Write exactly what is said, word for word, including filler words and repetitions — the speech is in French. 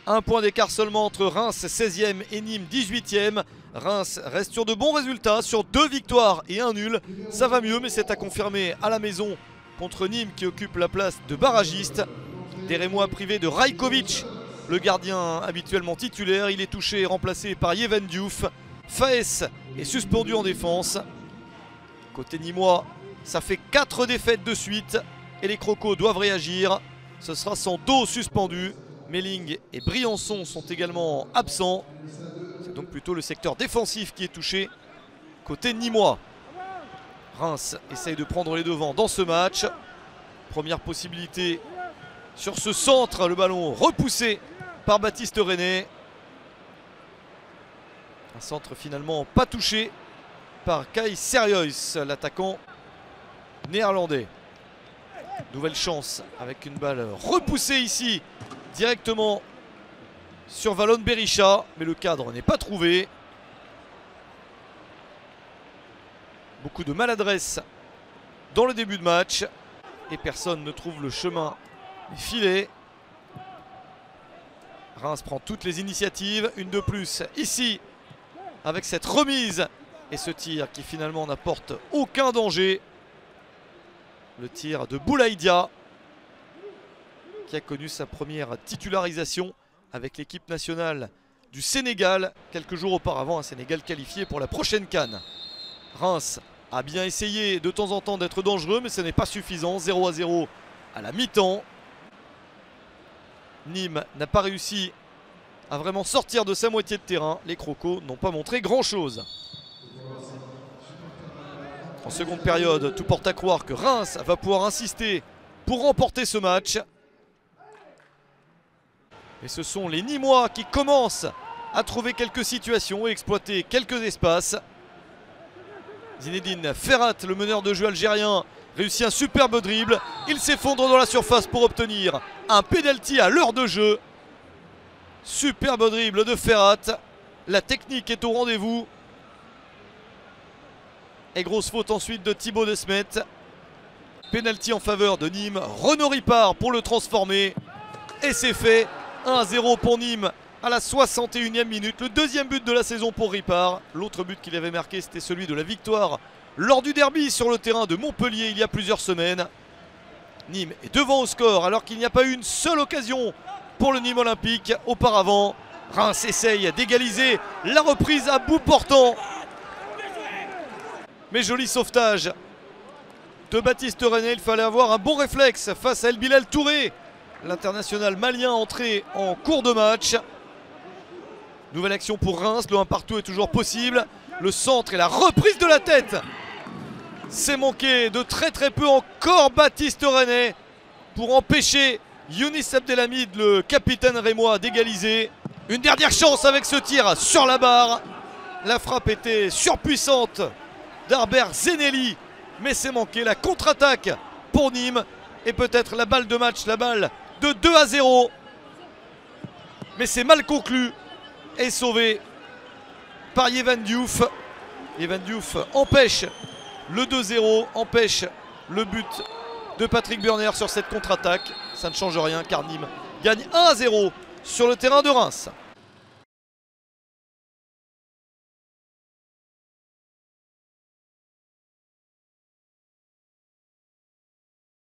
Un point d'écart seulement entre Reims seizième et Nîmes dix-huitième. Reims reste sur de bons résultats, sur deux victoires et un nul. Ça va mieux, mais c'est à confirmer à la maison contre Nîmes qui occupe la place de barragiste. Des Rémois privés de Rajkovic, le gardien habituellement titulaire. Il est touché et remplacé par Yevan Diouf. Faes est suspendu en défense. Côté nîmois, ça fait quatre défaites de suite et les Crocos doivent réagir. Ce sera sans dos suspendu. Melling et Briançon sont également absents. C'est donc plutôt le secteur défensif qui est touché côté nîmois. Reims essaye de prendre les devants dans ce match. Première possibilité sur ce centre, le ballon repoussé par Baptiste René. Un centre finalement pas touché par Kai Seriois, l'attaquant néerlandais. Nouvelle chance avec une balle repoussée ici directement sur Valon Berisha, mais le cadre n'est pas trouvé. Beaucoup de maladresse dans le début de match et personne ne trouve le chemin des filets. Reims prend toutes les initiatives, une de plus ici avec cette remise et ce tir qui finalement n'apporte aucun danger. Le tir de Boulaïdia qui a connu sa première titularisation avec l'équipe nationale du Sénégal quelques jours auparavant, un Sénégal qualifié pour la prochaine CAN. Reims a bien essayé de temps en temps d'être dangereux, mais ce n'est pas suffisant. zéro à zéro à la mi-temps. Nîmes n'a pas réussi à vraiment sortir de sa moitié de terrain. Les Crocos n'ont pas montré grand-chose. En seconde période, tout porte à croire que Reims va pouvoir insister pour remporter ce match. Et ce sont les Nîmois qui commencent à trouver quelques situations et exploiter quelques espaces. Zinedine Ferrat, le meneur de jeu algérien, réussit un superbe dribble. Il s'effondre dans la surface pour obtenir un penalty à l'heure de jeu. Superbe dribble de Ferrat. La technique est au rendez-vous. Et grosse faute ensuite de Thibaut Desmet. Penalty en faveur de Nîmes. Renaud Ripard pour le transformer. Et c'est fait. un à zéro pour Nîmes à la soixante et unième minute. Le deuxième but de la saison pour Ripard. L'autre but qu'il avait marqué, c'était celui de la victoire lors du derby sur le terrain de Montpellier il y a plusieurs semaines. Nîmes est devant au score alors qu'il n'y a pas eu une seule occasion pour le Nîmes Olympique auparavant. Reims essaye d'égaliser. La reprise à bout portant. Mais joli sauvetage de Baptiste René. Il fallait avoir un bon réflexe face à El Bilal Touré, l'international malien entré en cours de match. Nouvelle action pour Reims. Le un partout est toujours possible. Le centre et la reprise de la tête. C'est manqué de très très peu encore Baptiste René pour empêcher Younis Abdelhamid, le capitaine rémois, d'égaliser. Une dernière chance avec ce tir sur la barre. La frappe était surpuissante d'Arber Zenelli, mais c'est manqué. La contre-attaque pour Nîmes et peut-être la balle de match, la balle de deux à zéro. Mais c'est mal conclu et sauvé par Yevan Diouf. Yevan Diouf empêche le deux zéro, empêche le but de Patrick Burner sur cette contre-attaque. Ça ne change rien car Nîmes gagne un à zéro sur le terrain de Reims.